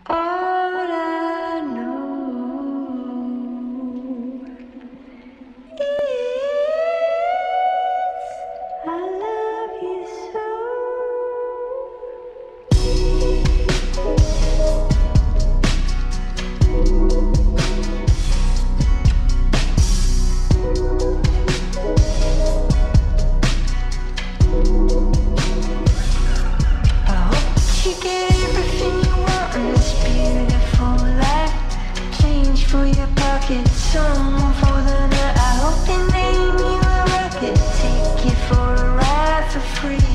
All I know is I love you so. I hope that you get everything you want in this beautiful life. Change for your pocket, some for the night. I hope they name you a rocket, take you for a ride for free.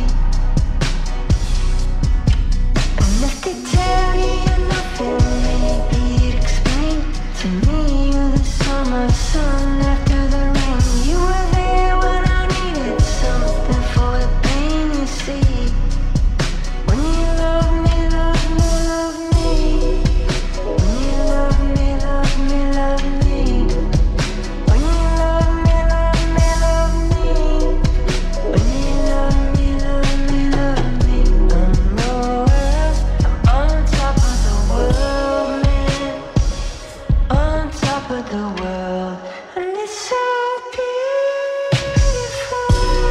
And if they tell you you're nothing, maybe you'd explain to me you're the summer sun after the rain. You were there when I needed something for the pain, you see. When you love me, love me, love me. When you love me, love me, love me. When you love me, love me, love me. When you love me, love me, love me. I'm nowhere else. I'm on top of the world, man. On top of the world. And it's so beautiful.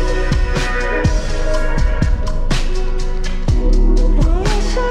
And you're so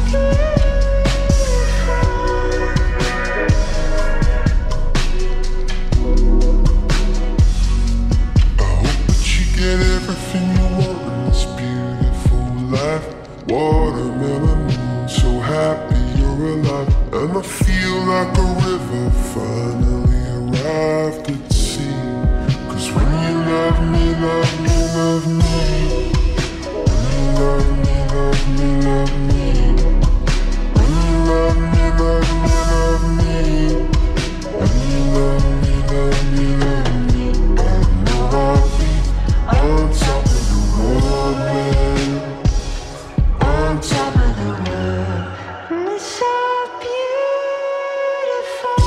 I hope that you get everything you want in this beautiful life. Watermelon moon, so happy you're alive. And I feel like a river finally arrived at sea. 'Cause when you love me, love me, love me. When you love me, love me, love me. When you love me, love me, love me. When you love me, love me, love me. I know I'll be on top of the world, man. On top of the world. And it's so beautiful.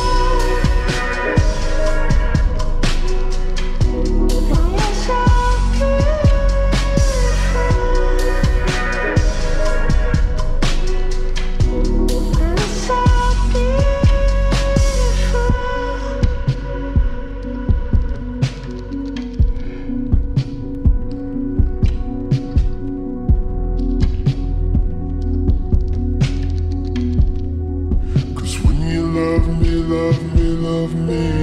And you're so beautiful. And it's so beautiful. Cause when you love me, love me, love me.